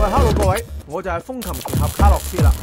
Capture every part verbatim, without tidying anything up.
喂 ，Hello 各位，我就係風琴奇俠卡洛斯啦。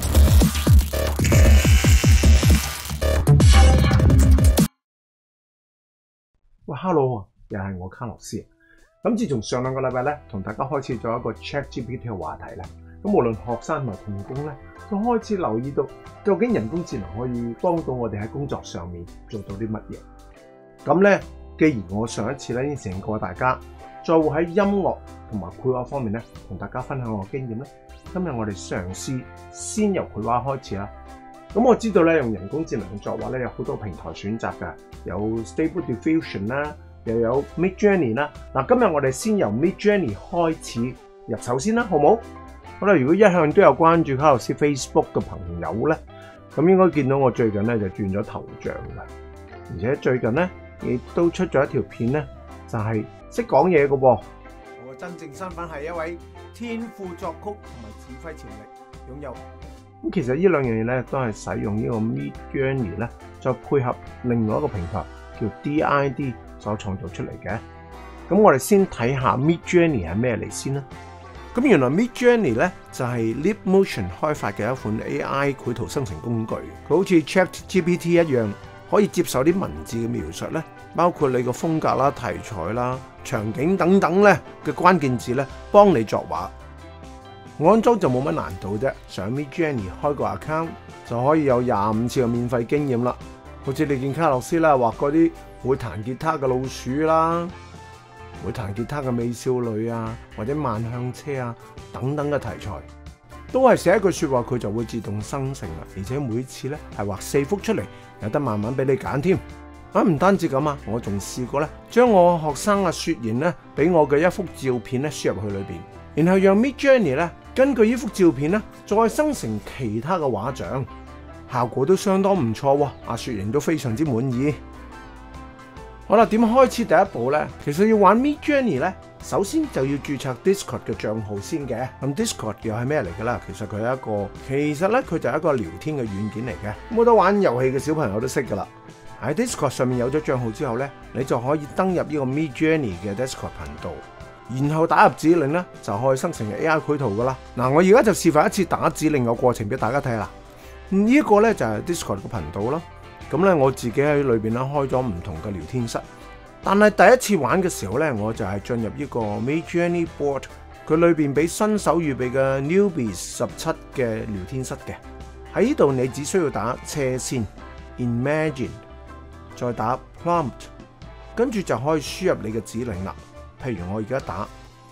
喂 ，Hello， 又係我卡洛斯。咁自從上兩個禮拜咧，同大家開始咗一個 ChatGPT 嘅話題咧，咁無論學生同埋同工咧，都開始留意到究竟人工智能可以幫到我哋喺工作上面做到啲乜嘢。咁咧，既然我上一次咧應承過大家，再會喺音樂同埋繪畫方面咧，同大家分享我經驗咧，今日我哋嘗試先由繪畫開始啦。咁我知道咧，用人工智能嘅作畫咧，有好多平台選擇㗎，有 Stable Diffusion 啦，又有 Midjourney 啦。嗱，今日我哋先由 Midjourney 開始入手先啦，好冇？好啦，如果一向都有關注卡洛斯 Facebook 嘅朋友咧，咁應該見到我最近咧就轉咗頭像㗎，而且最近咧亦都出咗一條片咧，就係識講嘢嘅噃。我真正身份係一位天賦作曲同埋指揮潛力擁有。咁其實呢兩樣嘢咧，都係使用呢個 Midjourney 咧，再配合另外一個平台叫 D I D 所創造出嚟嘅。咁我哋先睇下 Midjourney 係咩嚟先啦。咁原來 Midjourney 咧就係 Leapmotion 開發嘅一款 A I 繪圖生成工具。佢好似 ChatGPT 一樣，可以接受啲文字嘅描述咧，包括你個風格啦、題材啦、場景等等咧嘅關鍵字咧，幫你作畫。安裝就冇乜難度啫，上 Midjourney 開個 account 就可以有廿五次嘅免費經驗啦。好似你見卡洛斯啦，畫嗰啲會彈吉他嘅老鼠啦，會彈吉他嘅美少女啊，或者慢向車啊等等嘅題材，都係寫一句說話佢就會自動生成啦。而且每次咧係畫四幅出嚟，有得慢慢俾你揀添。啊，唔單止咁啊，我仲試過咧，將我學生阿雪賢咧俾我嘅一幅照片咧輸入去裏邊，然後讓 Midjourney 咧根據呢幅照片咧再生成其他嘅畫像，效果都相當唔錯喎。阿雪賢都非常之滿意。好啦，點開始第一步咧？其實要玩 Midjourney 咧，首先就要註冊 Discord 嘅賬號先嘅。咁 Discord 又係咩嚟噶啦？其實佢係一個，其實咧佢就係一個聊天嘅軟件嚟嘅。冇得玩遊戲嘅小朋友都識噶啦。喺 Discord 上面有咗賬號之後咧，你就可以登入呢個 Midjourney 嘅 Discord 頻道，然後打入指令咧，就可以生成 A I 繪圖噶啦。嗱，我而家就示範一次打指令嘅過程俾大家睇啦。呢一個咧就係 Discord 嘅頻道啦。咁咧我自己喺裏邊咧開咗唔同嘅聊天室，但係第一次玩嘅時候咧，我就係進入呢個 Midjourney Board， 佢裏邊俾新手預備嘅 Newbies 十七嘅聊天室嘅。喺呢度你只需要打斜線 Imagine， 再打 Prompt， 跟住就可以輸入你嘅指令啦。譬如我而家打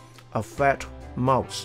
A fat mouse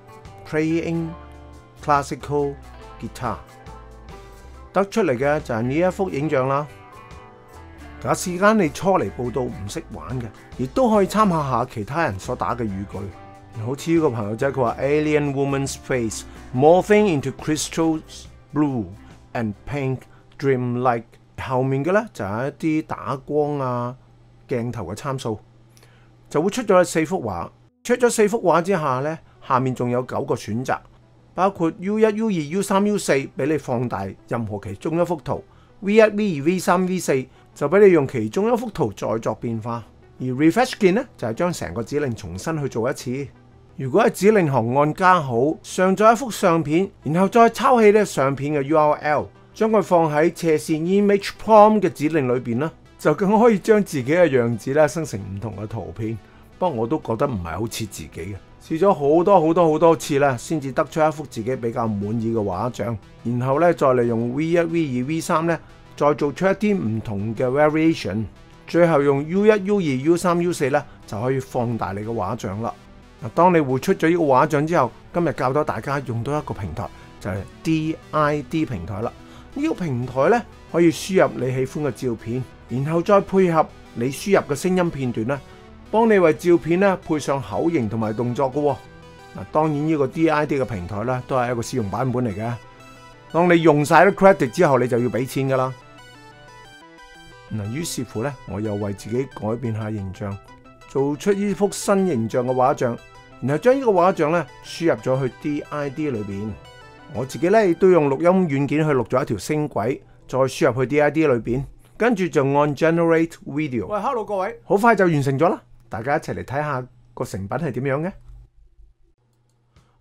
playing classical guitar， 得出嚟嘅就係呢一幅影像啦。假使間你初嚟報到唔識玩嘅，亦都可以參考下其他人所打嘅語句。好似呢個朋友仔佢話 Alien woman's face morphing into crystals blue and pink dreamlike， 後面嘅咧就係一啲打光啊鏡頭嘅參數，就會出咗四幅畫。出咗四幅畫之下咧，下面仲有九個選擇，包括 U 一、U 二、U 三、U 四，俾你放大任何其中一幅圖。V 一、V 二、V 三、V 四就俾你用其中一幅圖再作變化。而 Refresh 鍵咧就係將成個指令重新去做一次。如果喺指令行按加號，上載一幅相片，然後再抄起呢個相片嘅 U R L， 將佢放喺斜線 Image Prompt 嘅指令裏邊啦，就更可以將自己嘅樣子咧生成唔同嘅圖片。不過我都覺得唔係好似自己嘅，試咗好多好多好多次啦，先至得出一幅自己比較滿意嘅畫像。然後咧再利用 V 一、V 二、V 三咧，再做出一啲唔同嘅 variation， 最後用 U 一、U 二、U 三、U 四咧就可以放大你嘅畫像啦。嗱，當你繪出咗呢個畫像之後，今日教咗大家用到一個平台，就係 D I D 平台啦。呢個平台咧可以輸入你喜歡嘅照片，然後再配合你輸入嘅聲音片段咧，幫你為照片咧配上口型同埋動作嘅喎。嗱，當然呢個 D I D 嘅平台咧都係一個試用版本嚟嘅。當你用晒啲 credit 之後，你就要俾錢噶啦。嗱，於是乎咧，我又為自己改變下形象，做出呢幅新形象嘅畫像，然後將呢個畫像咧輸入咗去 D I D 裏邊。我自己咧亦都用錄音軟件去錄咗一條聲軌，再輸入去 D I D 裏邊，跟住就按 Generate Video。喂 ，Hello 各位，好快就完成咗啦！大家一齊嚟睇下個成品係點樣嘅。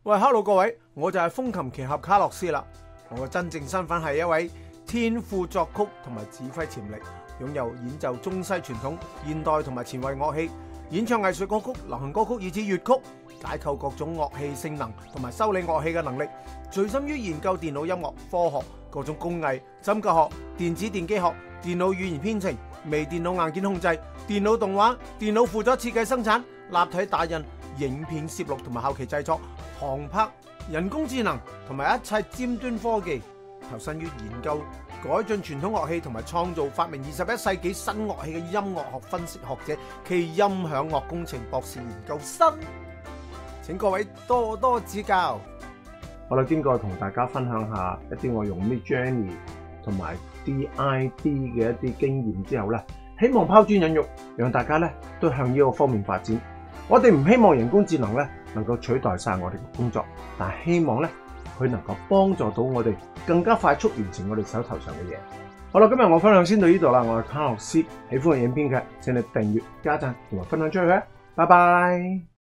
喂 ，Hello 各位，我就係風琴奇俠卡洛斯啦。我嘅真正身份係一位天賦作曲同埋指揮潛力，擁有演奏中西傳統、現代同埋前衛樂器、演唱藝術歌曲、流行歌曲以至粵曲，解構各種樂器性能同埋修理樂器嘅能力，醉心於研究電腦音樂、科學、各種工藝、針灸學、電子電機學、電腦語言編程、微電腦硬件控制、電腦動畫、電腦輔助設計生產、立體打印、影片攝錄同埋後期製作、航拍、人工智能同埋一切尖端科技，投身於研究、改進傳統樂器同埋創造發明二十一世紀新樂器嘅音樂學分析學者暨音響樂工程博士研究生，請各位多多指教。 好啦，經過同大家分享下一啲我用 Midjourney 同埋 D I D 嘅一啲經驗之後咧，希望拋磚引玉，讓大家咧都向呢個方面發展。我哋唔希望人工智能咧能夠取代晒我哋嘅工作，但係希望咧佢能夠幫助到我哋更加快速完成我哋手頭上嘅嘢。好啦，今日我分享先到呢度啦。我係卡洛斯，喜歡嘅影片嘅請你訂閱、加讚同埋分享出去啊！拜拜。